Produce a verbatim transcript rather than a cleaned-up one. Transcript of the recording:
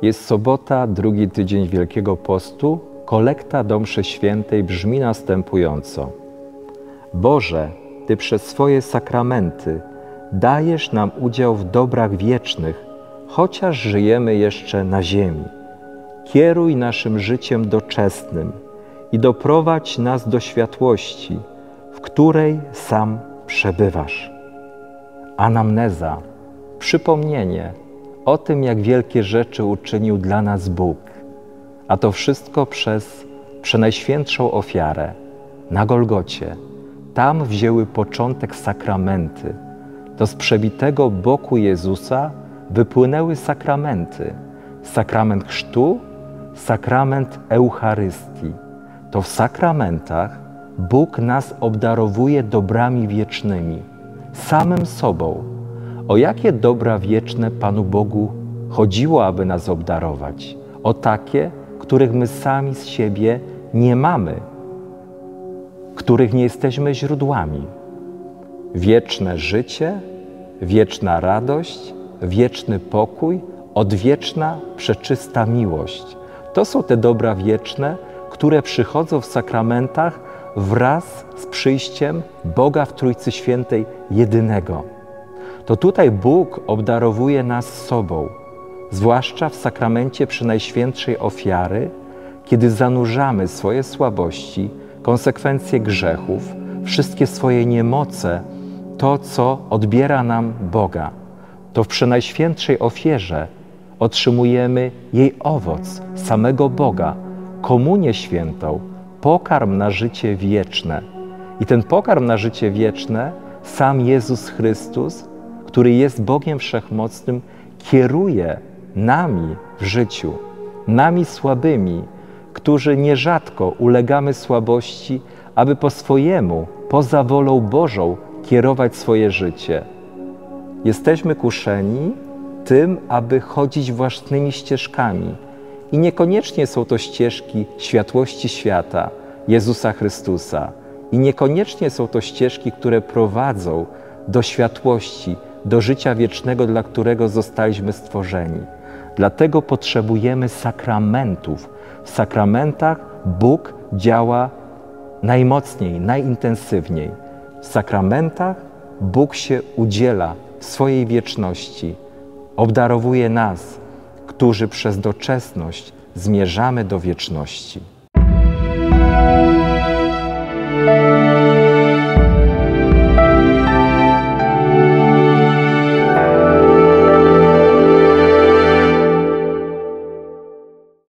Jest sobota, drugi tydzień Wielkiego Postu. Kolekta do mszy świętej brzmi następująco. Boże, Ty przez swoje sakramenty dajesz nam udział w dobrach wiecznych, chociaż żyjemy jeszcze na ziemi. Kieruj naszym życiem doczesnym i doprowadź nas do światłości, w której sam przebywasz. Anamneza, przypomnienie o tym, jak wielkie rzeczy uczynił dla nas Bóg, a to wszystko przez przenajświętszą ofiarę na Golgocie. Tam wzięły początek sakramenty. To z przebitego boku Jezusa wypłynęły sakramenty. Sakrament chrztu, sakrament Eucharystii. To w sakramentach Bóg nas obdarowuje dobrami wiecznymi, samym sobą. O jakie dobra wieczne Panu Bogu chodziło, aby nas obdarować? O takie, których my sami z siebie nie mamy, których nie jesteśmy źródłami. Wieczne życie, wieczna radość, wieczny pokój, odwieczna, przeczysta miłość. To są te dobra wieczne, które przychodzą w sakramentach wraz z przyjściem Boga w Trójcy Świętej jedynego. To tutaj Bóg obdarowuje nas sobą, zwłaszcza w sakramencie Przenajświętszej Ofiary, kiedy zanurzamy swoje słabości, konsekwencje grzechów, wszystkie swoje niemoce, to, co odbiera nam Boga. To w Przenajświętszej Ofierze otrzymujemy jej owoc, samego Boga, komunię świętą, pokarm na życie wieczne. I ten pokarm na życie wieczne sam Jezus Chrystus, który jest Bogiem Wszechmocnym, kieruje nami w życiu, nami słabymi, którzy nierzadko ulegamy słabości, aby po swojemu, poza wolą Bożą kierować swoje życie. Jesteśmy kuszeni tym, aby chodzić własnymi ścieżkami. I niekoniecznie są to ścieżki światłości świata, Jezusa Chrystusa. I niekoniecznie są to ścieżki, które prowadzą do światłości, do życia wiecznego, dla którego zostaliśmy stworzeni. Dlatego potrzebujemy sakramentów. W sakramentach Bóg działa najmocniej, najintensywniej. W sakramentach Bóg się udziela w swojej wieczności. Obdarowuje nas, którzy przez doczesność zmierzamy do wieczności.